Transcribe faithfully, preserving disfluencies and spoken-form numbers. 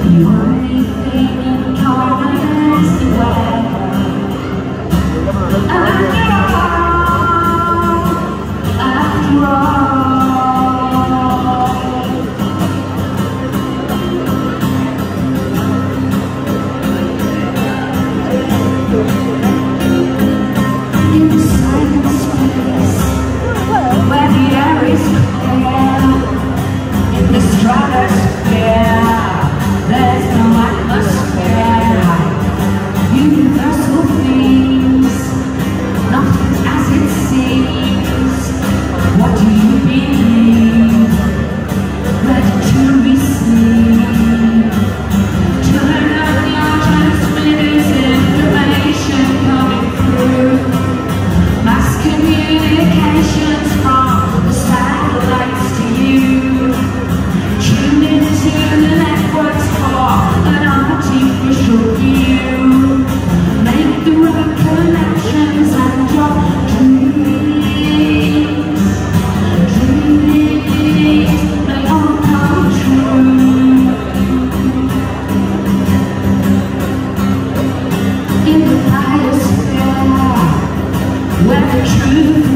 The only thing in common is the weather. After all, after all, in the silent space where the air is clear, in the stratosphere, there's no atmosphere. Universal things, nothing as it seems. What do you believe? Ready to receive? Turn on your transmitters, information coming through. Mass communications from the satellites to you. Tune into the networks for an artificial view. Make the right connections and your dreams, dreams, they all come true. In the biosphere, where the truth